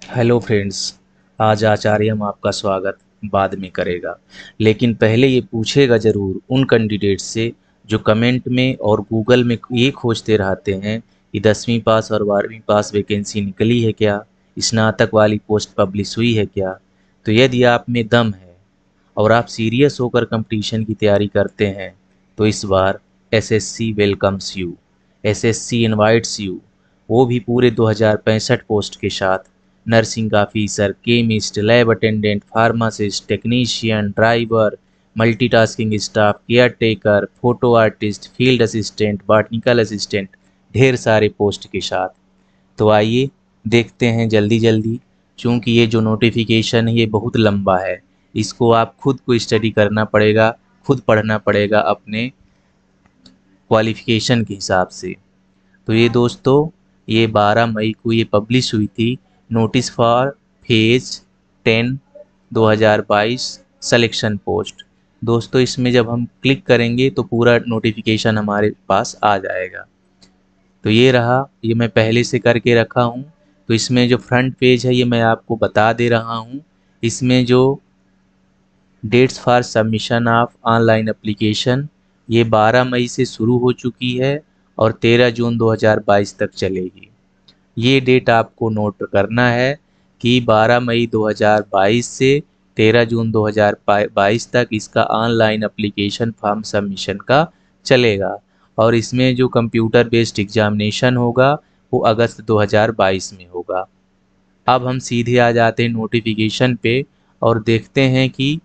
Hello friends. आज आचार्यम आपका स्वागत बाद में करेगा, लेकिन पहले ये पूछेगा ज़रूर उन कैंडिडेट से जो कमेंट में और गूगल में ये खोजते रहते हैं कि 10वीं पास और 12वीं पास वैकेंसी निकली है क्या, स्नातक वाली पोस्ट पब्लिश हुई है क्या। तो यदि आप में दम है और आप सीरियस होकर कंपटीशन की तैयारी करते हैं तो इस बार SSC welcomes you. SSC invites you, वो भी पूरे 2065 पोस्ट के साथ। Nursing officer, chemist, lab attendant, pharmacist, technician, driver, multitasking staff, caretaker, photo artist, field assistant, botanical assistant, ढेर सारे पोस्ट के साथ। तो आइए देखते हैं जल्दी जल्दी, चूँकि ये जो नोटिफिकेशन है ये बहुत लंबा है। इसको आप खुद को स्टडी करना पड़ेगा, खुद पढ़ना पड़ेगा अपने क्वालिफ़िकेशन के हिसाब से। तो ये दोस्तों, ये 12 मई को ये पब्लिश हुई थी, notice for phase 10 2022 selection post. दोस्तों इसमें जब हम क्लिक करेंगे तो पूरा नोटिफिकेशन हमारे पास आ जाएगा। तो ये रहा, ये मैं पहले से करके रखा हूँ। तो इसमें जो फ्रंट पेज है ये मैं आपको बता दे रहा हूँ। इसमें जो dates for submission of online application, ये 12 मई से शुरू हो चुकी है और 13 जून 2022 तक चलेगी। ये डेट आपको नोट करना है कि 12 मई 2022 से 13 जून 2022 तक इसका ऑनलाइन एप्लीकेशन फॉर्म सबमिशन का चलेगा। और इसमें जो कंप्यूटर बेस्ड एग्जामिनेशन होगा वो अगस्त 2022 में होगा। अब हम सीधे आ जाते हैं नोटिफिकेशन पे और देखते हैं कि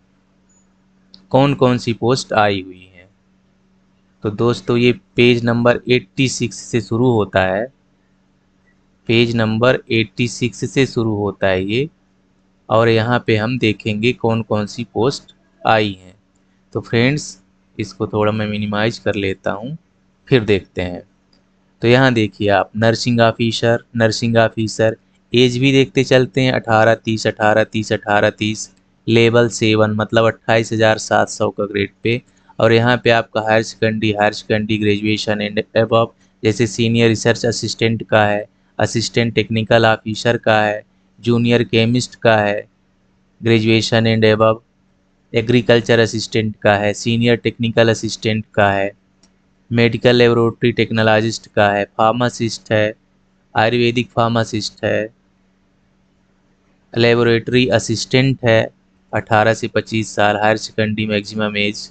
कौन कौन सी पोस्ट आई हुई हैं। तो दोस्तों ये पेज नंबर 86 से शुरू होता है। पेज नंबर 86 से शुरू होता है ये, और यहाँ पे हम देखेंगे कौन कौन सी पोस्ट आई हैं। तो फ्रेंड्स इसको थोड़ा मैं मिनिमाइज कर लेता हूँ, फिर देखते हैं। तो यहाँ देखिए आप, नर्सिंग ऑफिसर, एज भी देखते चलते हैं, 18-30 18-30 18-30, लेवल 7 मतलब 28,700 का ग्रेड पे। और यहाँ पे आपका higher secondary graduation and above, जैसे सीनियर रिसर्च असिस्टेंट का है, असिस्टेंट टेक्निकल ऑफिसर का है, जूनियर केमिस्ट का है, graduation and above, agriculture assistant का है, सीनियर टेक्निकल असिस्टेंट का है, मेडिकल लेबोरेटरी टेक्नोलॉजिस्ट का है, फार्मासिस्ट है, आयुर्वेदिक फार्मासिस्ट है, लेबोरेटरी असिस्टेंट है। 18 से 25 साल, हायर सेकेंडरी मैक्सिमम एज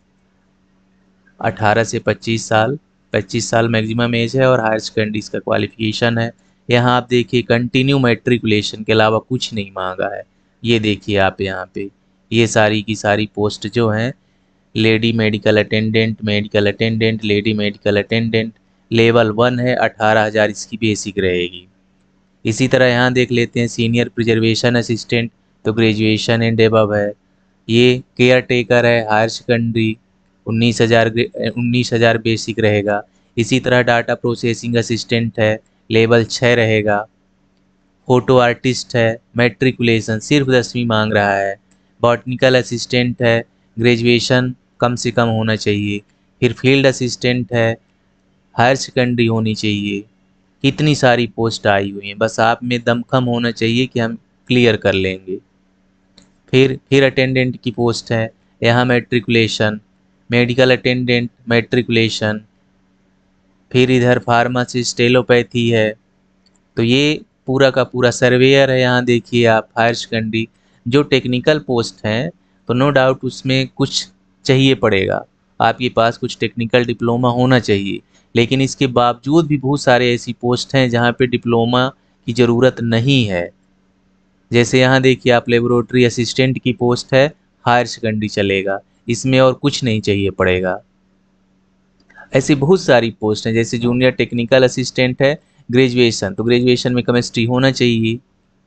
18 से 25 साल, 25 साल मैक्सिमम एज है, और हायर सेकेंडरी इसका क्वालिफिकेशन है। यहाँ आप देखिए कंटिन्यू मैट्रिकुलेशन के अलावा कुछ नहीं मांगा है। ये देखिए आप यहाँ पे, ये सारी की सारी पोस्ट जो हैं, lady medical attendant, lady medical attendant, level 1 है, 18,000 इसकी बेसिक रहेगी। इसी तरह यहाँ देख लेते हैं सीनियर प्रिजर्वेशन असिस्टेंट, तो ग्रेजुएशन एंड एबव है। ये केयर टेकर है, हायर सेकेंडरी, 19,000 बेसिक रहेगा। इसी तरह डाटा प्रोसेसिंग असिस्टेंट है, लेवल 6 रहेगा। फोटो आर्टिस्ट है, मैट्रिकुलेशन सिर्फ 10वीं मांग रहा है। बॉटनिकल असिस्टेंट है, ग्रेजुएशन कम से कम होना चाहिए। फिर फील्ड असिस्टेंट है, हायर सेकेंडरी होनी चाहिए। कितनी सारी पोस्ट आई हुई हैं, बस आप में दमखम होना चाहिए कि हम क्लियर कर लेंगे। फिर अटेंडेंट की पोस्ट है, यहाँ मैट्रिकुलेशन, मेडिकल अटेंडेंट मैट्रिकुलेशन। फिर इधर फार्मासिस्ट एलोपैथी है। तो ये पूरा का पूरा सर्वेयर है। यहाँ देखिए आप, हायर सेकेंडरी जो टेक्निकल पोस्ट हैं, तो नो डाउट उसमें कुछ चाहिए पड़ेगा, आपके पास कुछ टेक्निकल डिप्लोमा होना चाहिए। लेकिन इसके बावजूद भी बहुत सारे ऐसी पोस्ट हैं जहाँ पे डिप्लोमा की ज़रूरत नहीं है। जैसे यहाँ देखिए आप, लेबोरेटरी असिस्टेंट की पोस्ट है, हायर सेकेंडरी चलेगा, इसमें और कुछ नहीं चाहिए पड़ेगा। ऐसी बहुत सारी पोस्ट हैं, जैसे जूनियर टेक्निकल असिस्टेंट है, ग्रेजुएशन, तो ग्रेजुएशन में केमिस्ट्री होना चाहिए।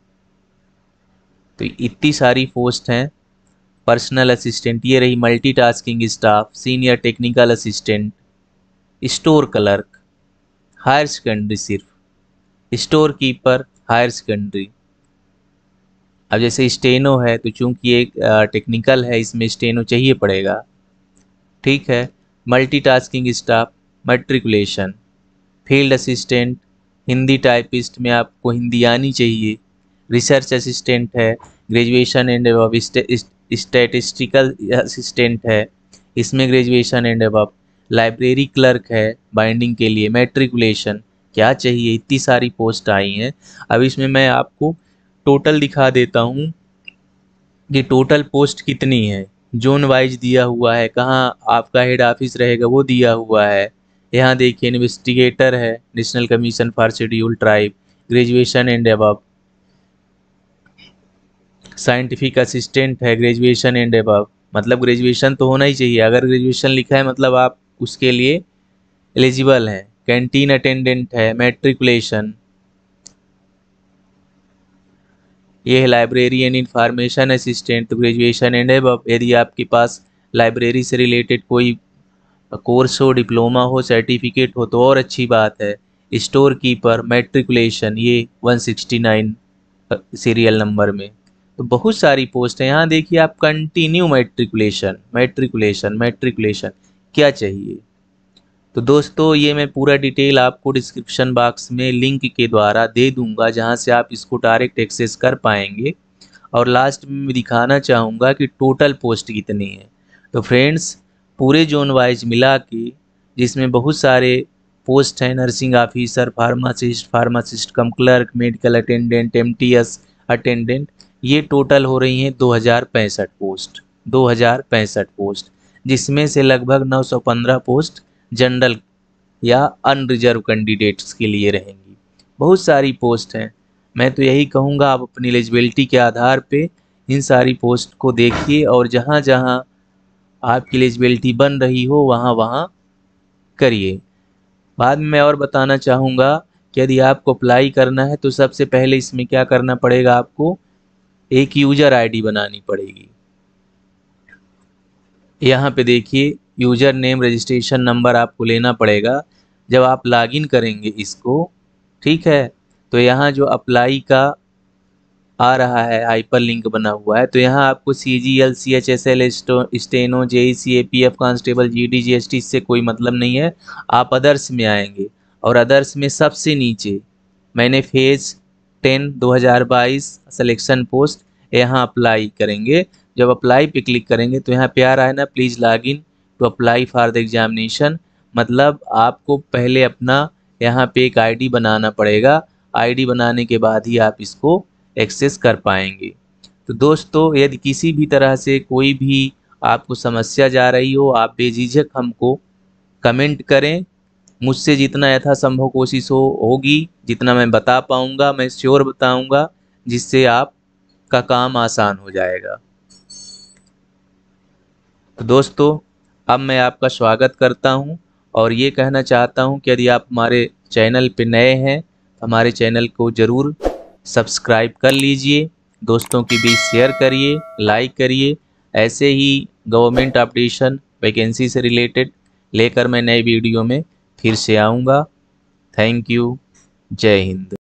तो इतनी सारी पोस्ट हैं। पर्सनल असिस्टेंट, ये रही multitasking staff, senior technical assistant, store clerk, higher secondary सिर्फ, स्टोर कीपर, हायर सेकेंडरी। अब जैसे स्टेनो है, तो चूंकि एक टेक्निकल है, इसमें स्टेनो चाहिए पड़ेगा, ठीक है। Multitasking staff, matriculation. Field assistant, Hindi typist में आपको हिंदी आनी चाहिए। रिसर्च असिस्टेंट है, graduation and above, statistical assistant है, इसमें graduation and above, library clerk है बाइंडिंग के लिए, मैट्रिकुलेशन, क्या चाहिए, इतनी सारी पोस्ट आई हैं। अब इसमें मैं आपको टोटल दिखा देता हूँ कि टोटल पोस्ट कितनी है। जोन वाइज दिया हुआ है, कहाँ आपका हेड ऑफिस रहेगा वो दिया हुआ है। यहाँ देखिए, इन्वेस्टिगेटर है, national commission for schedule tribe, graduation and above, scientific assistant है, ग्रेजुएशन एंड अबव, मतलब ग्रेजुएशन तो होना ही चाहिए, अगर ग्रेजुएशन लिखा है मतलब आप उसके लिए एलिजिबल हैं। कैंटीन अटेंडेंट है, मैट्रिकुलेशन, ये है लाइब्रेरी एंड इंफॉर्मेशन असिस्टेंट, तो ग्रेजुएशन एंड अबव। यदि आपके पास लाइब्रेरी से रिलेटेड कोई कोर्स हो, डिप्लोमा हो, सर्टिफिकेट हो तो और अच्छी बात है। स्टोर कीपर, मैट्रिकुलेशन, ये 169 सीरियल नंबर में। तो बहुत सारी पोस्ट है। यहाँ देखिए आप, कंटिन्यू मैट्रिकुलेशन, मैट्रिकुलेशन, मैट्रिकुलेशन, क्या चाहिए। तो दोस्तों ये मैं पूरा डिटेल आपको डिस्क्रिप्शन बॉक्स में लिंक के द्वारा दे दूंगा, जहाँ से आप इसको डायरेक्ट एक्सेस कर पाएंगे। और लास्ट में मैं दिखाना चाहूँगा कि टोटल पोस्ट कितनी है। तो फ्रेंड्स, पूरे जोन वाइज मिला के, जिसमें बहुत सारे पोस्ट हैं, nursing officer, pharmacist, pharmacist cum clerk, medical attendant, MTS attendant, ये टोटल हो रही हैं 2065 पोस्ट, 2065 पोस्ट, जिसमें से लगभग 915 पोस्ट जनरल या अनरिजर्व कैंडिडेट्स के लिए रहेंगी। बहुत सारी पोस्ट हैं। मैं तो यही कहूँगा, आप अपनी एलिजिबिलिटी के आधार पे इन सारी पोस्ट को देखिए, और जहाँ जहाँ आपकी एलिजिबिलिटी बन रही हो वहाँ वहाँ करिए। बाद में मैं और बताना चाहूँगा कि यदि आपको अप्लाई करना है तो सबसे पहले इसमें क्या करना पड़ेगा, आपको एक यूज़र आईडी बनानी पड़ेगी। यहाँ पे देखिए, यूज़र नेम, रजिस्ट्रेशन नंबर आपको लेना पड़ेगा। जब आप लॉगिन करेंगे इसको, ठीक है, तो यहाँ जो अप्लाई का आ रहा है, हाइपर लिंक बना हुआ है, तो यहाँ आपको CGL, CHSL, steno, JEC, APF constable, GD, GST इससे कोई मतलब नहीं है। आप अदर्स में आएंगे, और अदर्स में सबसे नीचे मैंने फेज 10 2022 सिलेक्शन पोस्ट, यहाँ अप्लाई करेंगे। जब अप्लाई पे क्लिक करेंगे तो यहाँ पे आ रहा है ना, please log in to apply for the examination, मतलब आपको पहले अपना यहाँ पे एक आईडी बनाना पड़ेगा। आईडी बनाने के बाद ही आप इसको एक्सेस कर पाएंगे। तो दोस्तों, यदि किसी भी तरह से कोई भी आपको समस्या जा रही हो, आप बेझिझक हमको कमेंट करें। मुझसे जितना यथासंभव कोशिश होगी, जितना मैं बता पाऊंगा मैं श्योर बताऊंगा, जिससे आपका काम आसान हो जाएगा। तो दोस्तों, अब मैं आपका स्वागत करता हूं, और ये कहना चाहता हूं कि यदि आप हमारे चैनल पे नए हैं तो हमारे चैनल को ज़रूर सब्सक्राइब कर लीजिए, दोस्तों के बीच शेयर करिए, लाइक करिए। ऐसे ही गवर्नमेंट अपडेशन, वैकेंसी से रिलेटेड लेकर मैं नए वीडियो में फिर से आऊँगा। Thank you. जय हिंद।